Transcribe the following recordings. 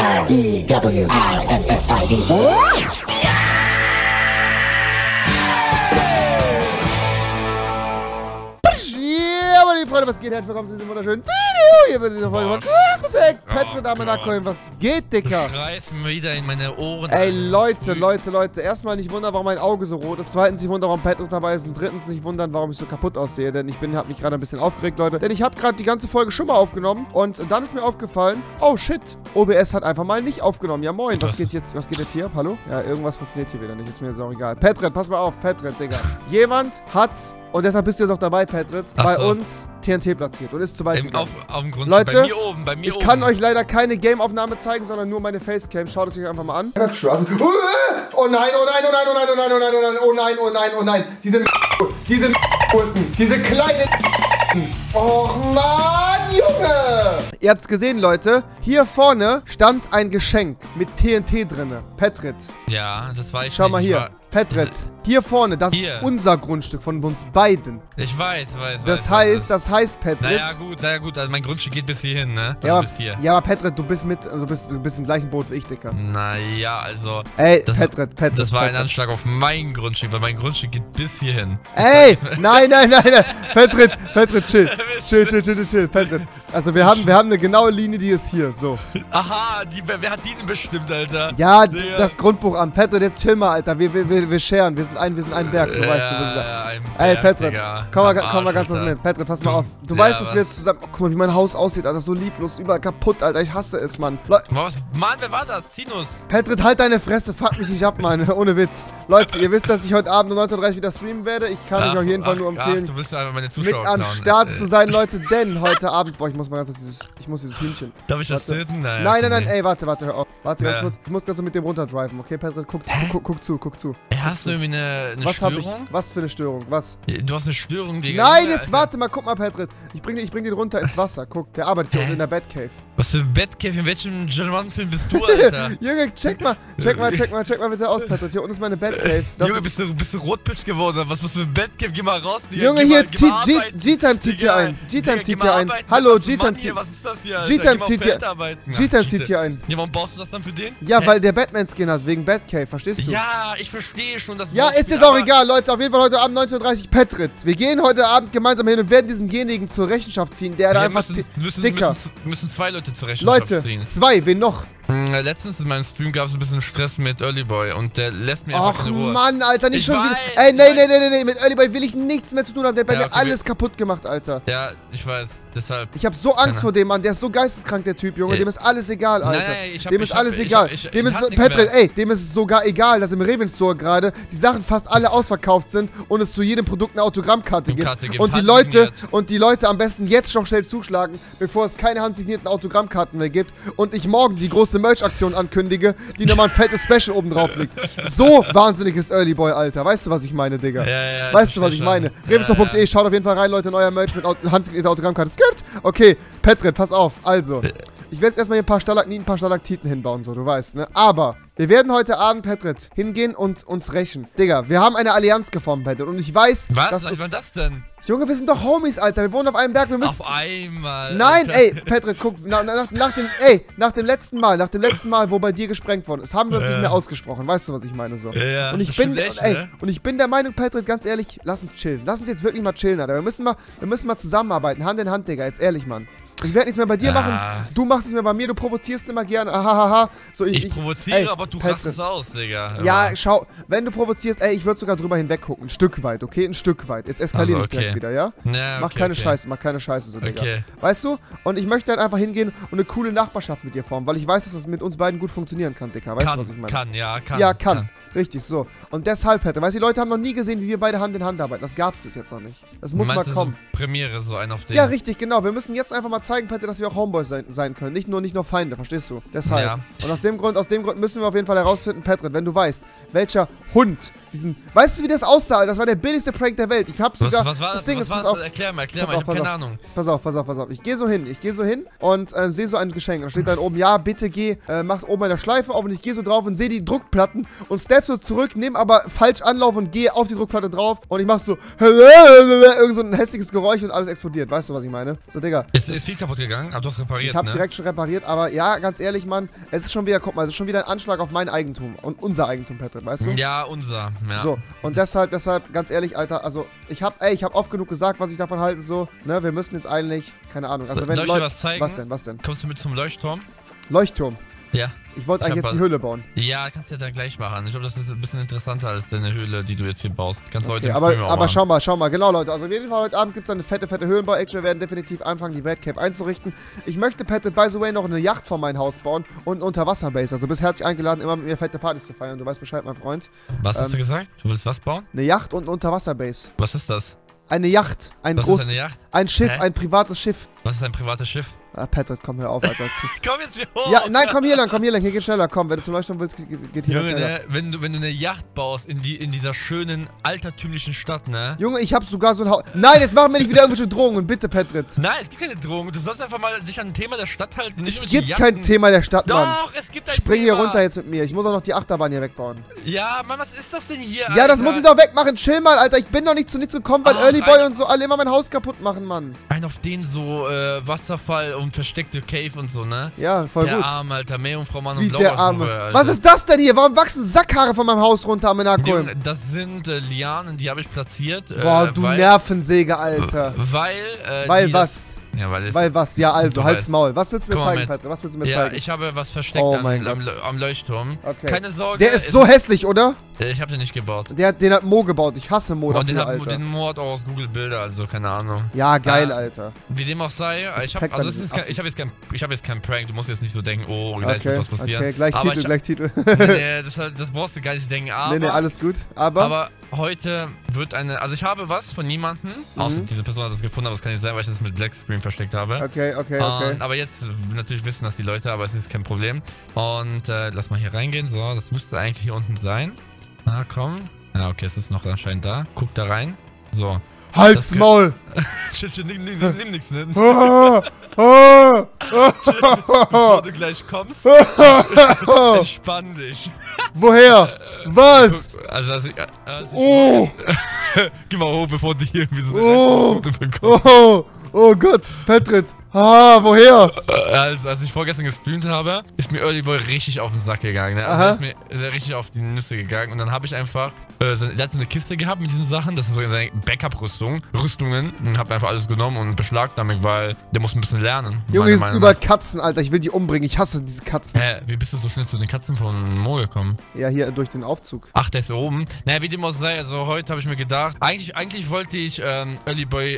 R-E-W-I-N-S-I-D. Ja, meine Freunde, was geht? Herzlich willkommen zu diesem wunderschönen Video. Hier wird diese Folge von Patrick Amenakoin. Was geht, Dicker? Du schreist mir wieder in meine Ohren. Ey, Leute. Erstmal nicht wundern, warum mein Auge so rot ist. Zweitens nicht wundern, warum Patrick dabei ist. Und drittens nicht wundern, warum ich so kaputt aussehe. Denn ich hab mich gerade ein bisschen aufgeregt, Leute. Denn ich habe gerade die ganze Folge schon mal aufgenommen. Und dann ist mir aufgefallen, oh shit, OBS hat einfach mal nicht aufgenommen. Ja, moin. Was geht jetzt hier? Hallo? Ja, irgendwas funktioniert hier wieder nicht. Ist mir jetzt auch egal. Patrick, pass mal auf. Patrick, Digga. Jemand hat... Und deshalb bist du jetzt auch dabei, Patrick, bei uns TNT platziert und ist zu weit gegangen. Auf dem Grund. Leute, bei mir oben. Ich kann euch leider keine Game-Aufnahme zeigen, sondern nur meine Facecam. Schaut es euch einfach mal an. Oh nein, oh nein, oh nein, oh nein, oh nein, oh nein, oh nein, oh nein, oh nein. Diese kleinen... Och Mann, Junge! Ihr habt's gesehen, Leute. Hier vorne stand ein Geschenk mit TNT drinne. Patrick. Ja, das war ich. Schau mal hier. Patrick. Hier vorne, das ist unser Grundstück von uns beiden. Ich weiß. Das heißt, Patrick. Naja gut, also mein Grundstück geht bis hierhin, ne? Ja, bis hier. Ja, aber Patrick, du bist im gleichen Boot wie ich, Dicker. Naja, also. Ey, Patrick. Das war Patrick. ein Anschlag auf mein Grundstück, weil mein Grundstück geht bis hierhin. Ey, nein. Patrick, chill. Chill, Patrick. Also wir haben eine genaue Linie, die ist hier, so. Aha, wer hat die denn bestimmt, Alter? Ja, das Grundbuch an. Patrick, jetzt chill mal, Alter. Wir scheren. Wir sind ein Berg, du weißt, du bist da. Ey, Patrick, komm mal ganz kurz mit. Patrick, pass mal auf. Du weißt, dass wir jetzt zusammen... Oh, guck mal, wie mein Haus aussieht, Alter. So lieblos, überall kaputt, Alter. Ich hasse es, Mann. Mann, wer war das? Zinus. Patrick, halt deine Fresse. Fuck mich nicht ab, Mann. Ohne Witz. Leute, ihr wisst, dass ich heute Abend um 19:30 Uhr wieder streamen werde. Ich kann euch auf jeden Fall nur empfehlen, du willst einfach meine Zuschauer mit am Start zu sein, Leute. Denn heute Abend... Boah, ich muss dieses Hühnchen. Darf ich das töten? Nein. Ey, warte, hör auf. Warte ganz kurz. Ich muss gerade so mit dem runterdriven, okay? Patrick, guck zu. Hast du irgendwie eine Was Störung? hab ich? Was für eine Störung? Was? Du hast eine Störung, Digga. Nein, jetzt warte mal, guck mal, Patrick. Ich bring den runter ins Wasser. Guck, der arbeitet hier unten in der Batcave. Was für ein Batcave? In welchem German-Film bist du, Alter? Junge, check mal bitte aus, Patrick. Hier unten ist meine Batcave. Junge, bist du rotpiss geworden? Was für ein Batcave? Geh mal raus, Digga. Junge, hier, G-Time zieht hier ein. Hallo, G-Time zieht. Was ist das hier? G-Time zieht hier ein. Ja, warum baust du das dann für den? Ja, weil der Batman-Skin hat, wegen Batcave, verstehst du? Ja, ich verstehe schon, das. Ja, ist dir doch egal, Leute. Auf jeden Fall heute Abend 19:30 Uhr Patrick. Wir gehen heute Abend gemeinsam hin und werden diesenjenigen zur Rechenschaft ziehen, der da einfach müssen zwei Leute zur Rechenschaft ziehen. Leute, zwei, wen noch? Letztens in meinem Stream gab es ein bisschen Stress mit Early Boy und der lässt mir einfach in Ruhe. Ach Mann, Alter, nicht schon wieder. Ey, nee, mit Early Boy will ich nichts mehr zu tun haben. Der hat bei mir alles kaputt gemacht, Alter. Ja, ich weiß, deshalb. Ich hab so Angst vor dem Mann, der ist so geisteskrank, der Typ, Junge. Dem ist alles egal, Alter. Dem ist alles egal. Dem ist, Patrick, ey, dem ist es sogar egal, dass im Reven Store gerade die Sachen fast alle ausverkauft sind und es zu jedem Produkt eine Autogrammkarte gibt. Und die Leute am besten jetzt noch schnell zuschlagen, bevor es keine handsignierten Autogrammkarten mehr gibt und ich morgen die große Merch-Aktion ankündige, die nochmal ein fettes Special oben drauf liegt. So wahnsinnig ist Early Boy, Alter. Weißt du, was ich meine, Digga? Ja, weißt du, was ich meine? Revenstore.de, schaut auf jeden Fall rein, Leute, in euer Merch mit handsignierter Autogrammkarte. Es gibt! Okay, Patrick, pass auf. Also, ich werde jetzt erstmal hier ein paar Stalagmiten, ein paar Stalaktiten hinbauen, so, du weißt, ne? Aber wir werden heute Abend, Patrick, hingehen und uns rächen. Digga, wir haben eine Allianz geformt, Patrick. Und ich weiß, was war das denn? Junge, wir sind doch Homies, Alter. Wir wohnen auf einem Berg. Wir müssen... Auf einmal. Nein, ey, Patrick, guck. Nach dem letzten Mal, wo bei dir gesprengt worden ist, haben wir uns nicht mehr ausgesprochen. Weißt du, was ich meine? So. Ja, und ich bin der Meinung, Patrick, ganz ehrlich, lass uns chillen. Lass uns jetzt wirklich mal chillen, Alter. Wir müssen mal zusammenarbeiten. Hand in Hand, Digga. Jetzt ehrlich, Mann. Ich werde nichts mehr bei dir machen. Du machst nichts mehr bei mir. Du provozierst immer gerne. Ahahaha. So, ich provozere, aber du rastest aus, Digga. Ja, schau. Wenn du provozierst, ey, ich würde sogar drüber hinweg gucken. Ein Stück weit, okay? Ein Stück weit. Jetzt eskalier nicht direkt wieder, ja? Mach keine Scheiße, so, Digga. Weißt du? Und ich möchte halt einfach hingehen und eine coole Nachbarschaft mit dir formen, weil ich weiß, dass das mit uns beiden gut funktionieren kann, Digga. Weißt du, was ich meine? Kann. Richtig, so. Und deshalb, Patrick, weißt du, die Leute haben noch nie gesehen, wie wir beide Hand in Hand arbeiten. Das gab's bis jetzt noch nicht. Das muss mal kommen. So Premiere, so ein auf den. Ja, richtig, genau. Wir müssen jetzt einfach mal zeigen, Patrick, dass wir auch Homeboys sein können. Nicht nur Feinde, verstehst du? Deshalb. Ja. Und aus dem Grund müssen wir auf jeden Fall herausfinden, Patrick, wenn du weißt, welcher Hund weißt du, wie das aussah? Das war der billigste Prank der Welt. Ich hab sogar... Was war das? Erklär mal, ich hab keine Ahnung. Pass auf. Ich gehe so hin und sehe so ein Geschenk. Da steht dann oben, ja, bitte geh, mach's oben eine Schleife auf und ich gehe so drauf und sehe die Druckplatten und step so zurück, nehme aber falsch Anlauf und gehe auf die Druckplatte drauf und ich mach so irgend so ein hässliches Geräusch und alles explodiert. Weißt du, was ich meine? So, Digga. Es ist viel kaputt gegangen, aber du hast repariert, Ich habe direkt schon repariert, aber ja, ganz ehrlich, Mann, es ist schon wieder, guck mal, es ist schon wieder ein Anschlag auf mein Eigentum und unser Eigentum, Patrick, weißt du? Ja, unser, ja. So, und deshalb, ganz ehrlich, Alter, also, ich hab oft genug gesagt, was ich davon halte, so, ne, wir müssen jetzt eigentlich, keine Ahnung, also wenn Soll ich dir was zeigen? Was denn? Kommst du mit zum Leuchtturm? Leuchtturm? Ja. Ich wollte eigentlich jetzt die Höhle bauen. Ja, kannst du ja dann gleich machen. Ich glaube, das ist ein bisschen interessanter als deine Höhle, die du jetzt hier baust. Kannst du heute im Stream auch aber machen. schau mal, genau, Leute. Also auf jeden Fall heute Abend gibt es eine fette Höhlenbau-Action. Wir werden definitiv anfangen, die Red Cape einzurichten. Ich möchte, Patrick, by the way, noch eine Yacht vor mein Haus bauen und eine Unterwasserbase. Also du bist herzlich eingeladen, immer mit mir fette Partys zu feiern. Du weißt Bescheid, mein Freund. Was hast du gesagt? Du willst was bauen? Eine Yacht und eine Unterwasserbase. Was ist das? Eine Yacht. Was ist eine Yacht? Ein Schiff, Hä? ein privates Schiff. Was ist ein privates Schiff? Ah, Patrick, komm, hör auf, Alter. Komm jetzt hier hoch! Ja, nein, komm hier lang, hier geht schneller, komm, wenn du zum Leuchtturm willst, geht hier Junge, schneller. ne, wenn du eine Yacht baust in dieser schönen, altertümlichen Stadt, ne? Junge, ich hab sogar so ein Haus. Nein, jetzt machen wir nicht wieder irgendwelche Drohungen, bitte, Patrick. Nein, es gibt keine Drohung. Du sollst einfach mal dich an ein Thema der Stadt halten. Nicht Es gibt kein Thema der Stadt, Mann. Doch, es gibt ein Spring Thema. hier runter jetzt mit mir. Ich muss auch noch die Achterbahn hier wegbauen. Ja, Mann, was ist das denn hier, Ja, das muss ich doch wegmachen. Chill mal, Alter. Ich bin doch nicht zu nichts gekommen, weil Ach, Early Boy und so alle immer mein Haus kaputt machen, Mann. Ein auf den so Wasserfall und versteckte Cave und so, ne? Ja, voll der gut. Arme, Alter. Meerjungfrau Mann Wie und der Blaubeersuche, Arme. Alter. Was ist das denn hier? Warum wachsen Sackhaare von meinem Haus runter am Menakolm? Junge, das sind Lianen, die habe ich platziert. Boah, du Nervensäge, Alter. Weil was? Ja, weil was? Ja, also, halt's Maul. Was willst du mir Komm mal zeigen, mit. Patrick? Was willst du mir Ja, zeigen? ich habe was versteckt Oh mein am Leuchtturm. Okay. Keine Sorge. Der ist so hässlich, oder? Ich habe den nicht gebaut. Den hat Mo gebaut. Ich hasse Mo Und dafür, Alter. den Mo hat auch aus Google Bilder, also keine Ahnung. Ja, geil, Alter. Wie dem auch sei, ich habe jetzt keinen Prank, du musst jetzt nicht so denken, oh, gleich wird was passieren. Okay, gleich Titel. Nee, das brauchst du gar nicht denken, aber... Nee, alles gut. Aber heute wird also ich habe was von niemandem, außer diese Person hat es gefunden, aber das kann nicht sein, weil ich das mit Black Screen versteckt habe. Okay. Aber jetzt natürlich wissen das die Leute, aber es ist kein Problem. Und lass mal hier reingehen, so, das müsste eigentlich hier unten sein. Na, komm. Ja, okay, es ist noch anscheinend da. Guck da rein. So. Halt's Maul! Nimm nichts, ne? Bevor du gleich kommst, entspann dich. Woher? Was? Geh mal hoch, bevor du hier irgendwie so eine Foto bekommst. Oh Gott, Patrick. Woher? Als ich vorgestern gestreamt habe, ist mir Early Boy richtig auf den Sack gegangen. Ne? Also ist mir richtig auf die Nüsse gegangen. Und dann habe ich einfach, der hat so eine Kiste gehabt mit diesen Sachen. Das ist so seine Backup-Rüstungen. Und habe einfach alles genommen und beschlagnahmt, weil der muss ein bisschen lernen. Junge, hier sind überall Katzen, Alter. Ich will die umbringen. Ich hasse diese Katzen. Wie bist du so schnell zu den Katzen von Mo gekommen? Ja, hier durch den Aufzug. Ach, der ist hier oben. Naja, wie dem auch sei, also heute habe ich mir gedacht, eigentlich wollte ich Early Boy,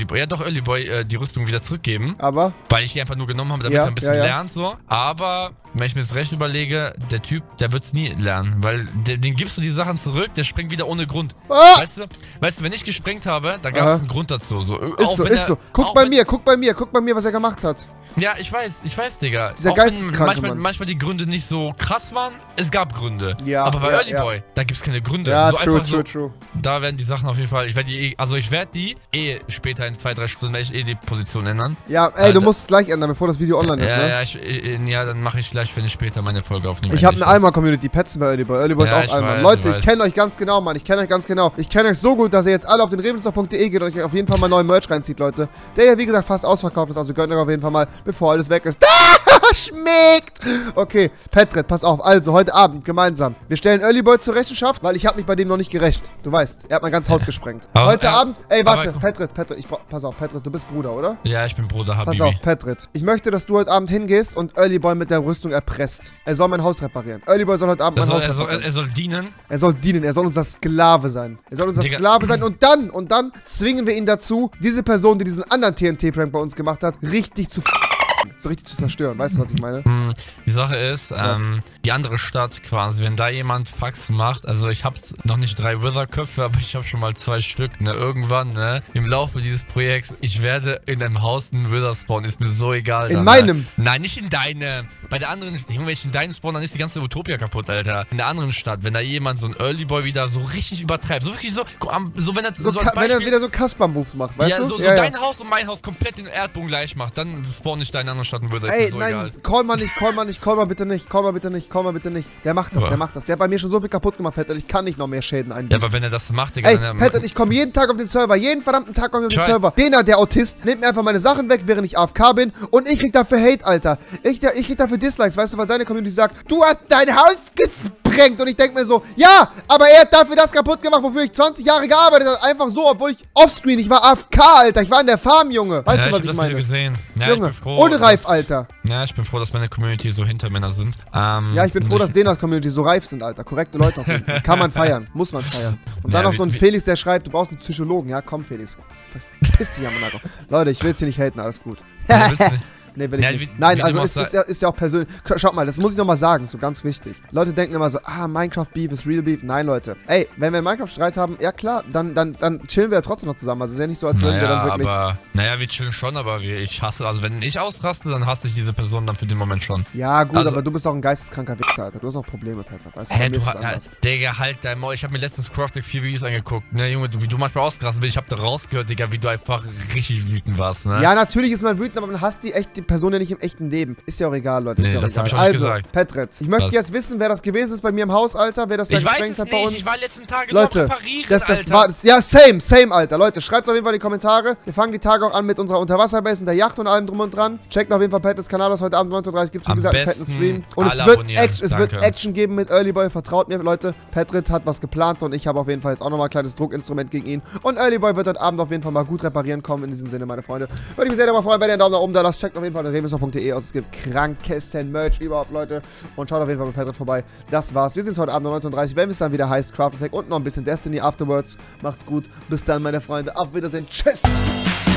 die Rüstung wieder zurückgeben. Aber? Weil ich die einfach nur genommen habe, damit er ein bisschen lernt, so. Aber, wenn ich mir das recht überlege, der Typ, der wird es nie lernen. Weil den gibst du die Sachen zurück, der sprengt wieder ohne Grund. Weißt du, wenn ich gesprengt habe, da gab es einen Grund dazu. So. Ist so. Guck bei mir, was er gemacht hat. Ja, ich weiß, Digga. Dieser geisteskranke Mann. Manchmal die Gründe nicht so krass waren, es gab Gründe. Ja, aber bei Early Boy, da gibt es keine Gründe. Ja, so true. Da werden die Sachen auf jeden Fall, ich werde die später in 2-3 Stunden werde ich die Position ändern. Ja, ey, du musst es gleich ändern, bevor das Video online ist, ne? Ja, dann mache ich gleich, wenn ich später meine Folge aufnehme. Ich habe eine Alma-Community, Petzen bei Early Boy. Early Boy ist auch Alma. Leute, ich kenne euch ganz genau, Mann. Ich kenne euch so gut, dass ihr jetzt alle auf den rebensdorf.de geht und euch auf jeden Fall mal neuen Merch reinzieht, Leute. Der ja, wie gesagt, fast ausverkauft ist, also gönnt euch auf jeden Fall mal, bevor alles weg ist. Schmeckt! Okay, Patrick, pass auf. Also, heute Abend gemeinsam. Wir stellen Early Boy zur Rechenschaft, weil ich habe mich bei dem noch nicht gerecht. Du weißt, er hat mein ganzes Haus gesprengt. Heute Abend... Ey, warte, Patrick, pass auf, Patrick, du bist Bruder, oder? Ja, ich bin Bruder, Habibi. Pass auf, Patrick. Ich möchte, dass du heute Abend hingehst und Early Boy mit der Rüstung erpresst. Er soll mein Haus reparieren. Early Boy soll heute Abend mein Haus reparieren. Er soll dienen? Er soll dienen, er soll unser Sklave sein. Und dann zwingen wir ihn dazu, diese Person, die diesen anderen TNT-Prank bei uns gemacht hat, richtig zu zerstören. Weißt du, was ich meine? Die Sache ist, die andere Stadt quasi, wenn da jemand Fax macht, also ich hab's noch nicht 3 Wither-Köpfe, aber ich habe schon mal 2 Stück, ne, irgendwann, ne, im Laufe dieses Projekts, ich werde in einem Haus einen Wither spawnen, ist mir so egal. In meinem? Ne? Nein, nicht in deinem. Bei der anderen, Junge, wenn ich in deinem spawn, dann ist die ganze Utopia kaputt, Alter. In der anderen Stadt, wenn da jemand so ein Early Boy wieder so richtig übertreibt, so wirklich so wenn er so als Beispiel, wenn er wieder so Kasper-Moves macht, weißt du? So dein Haus und mein Haus komplett den Erdboden gleich macht, dann spawn ich da in einer anderen ausstatten würde, ist mir so egal. Call mal bitte nicht. Der macht das. Der hat bei mir schon so viel kaputt gemacht, Patrick. Ich kann nicht noch mehr Schäden einbüßen. Ja, aber wenn er das macht, Digga, ey, Patrick, ich komme jeden Tag auf den Server. Jeden verdammten Tag komme ich auf den Server. Der Autist, nimmt mir einfach meine Sachen weg, während ich AFK bin. Und ich krieg dafür Hate, Alter. Ich krieg dafür Dislikes, weißt du, weil seine Community sagt, du hast dein Haus gesprengt. Und ich denke mir so, ja, aber er hat dafür das kaputt gemacht, wofür ich 20 Jahre gearbeitet habe. Einfach so, obwohl ich offscreen, ich war AFK, Alter. Ich war in der Farm, Junge. Weißt du, was ich meine? Gesehen. Ja, Junge, ich bin froh, unreif, Alter. Ja, ich bin froh, dass meine Community so Hintermänner sind. Ja, ich bin froh, dass Denas Community so reif sind, Alter. Korrekte Leute auf jeden Fall. Kann man feiern. Muss man feiern. Und dann noch so ein Felix, der schreibt, du brauchst einen Psychologen. Ja, komm, Felix. Piss dich am Nacken. Leute, ich will jetzt hier nicht haten, alles gut. Ja, willst du nicht? Nee, will ich nicht. Nein, also ist ja auch persönlich. Schaut mal, das muss ich nochmal sagen, so ganz wichtig. Leute denken immer so, Minecraft Beef ist Real Beef. Nein, Leute. Ey, wenn wir Minecraft-Streit haben, ja klar, dann chillen wir ja trotzdem noch zusammen. Also ist ja nicht so, als würden wir dann wirklich... Naja, wir chillen schon, aber ich hasse, also wenn ich ausraste, dann hasse ich diese Person dann für den Moment schon. Ja, gut, also, aber du bist auch ein geisteskranker Wichser, Alter. Du hast auch Probleme, Patrick. Weißt du, Digga, halt dein Maul. Ich hab mir letztens Crafting 4 Videos angeguckt, ne, Junge, wie du manchmal ausgerastet bist. Ich hab da rausgehört, Digga, wie du einfach richtig wütend warst, ne? Ja, natürlich ist man wütend, aber man hasst die Person ja nicht im echten Leben. Ist ja auch egal, Leute. Ist ja auch das egal. Hab ich auch nicht gesagt. Petretz, ich möchte jetzt wissen, wer das gewesen ist bei mir im Haus, Alter. Wer das da gesprengt hat bei uns. Ich war letzten Tage Leute, noch reparieren, Alter. Ja, same, Alter. Leute, schreibt auf jeden Fall in die Kommentare. Wir fangen die Tage auch an mit unserer Unterwasserbase und der Yacht und allem drum und dran. Checkt auf jeden Fall Petretz Kanal aus. Heute Abend 9:30 Uhr gibt es, wie gesagt, einen fetten Stream. Und es wird Action geben mit Early Boy. Vertraut mir, Leute. Petretz hat was geplant und ich habe auf jeden Fall jetzt auch nochmal ein kleines Druckinstrument gegen ihn. Und Early Boy wird heute Abend auf jeden Fall mal gut reparieren kommen. In diesem Sinne, meine Freunde. Würde ich mich sehr darüber freuen, wenn ihr einen Daumen nach oben da lasst. Checkt auf jeden Fall revisor.de aus. Es gibt krankesten Merch überhaupt, Leute. Und schaut auf jeden Fall bei Petretz vorbei. Das war's. Wir sehen uns heute Abend um 19:30 Uhr, wenn es dann wieder heißt Craft Attack und noch ein bisschen Destiny afterwards. Macht's gut. Bis dann, meine Freunde. Auf Wiedersehen. Tschüss.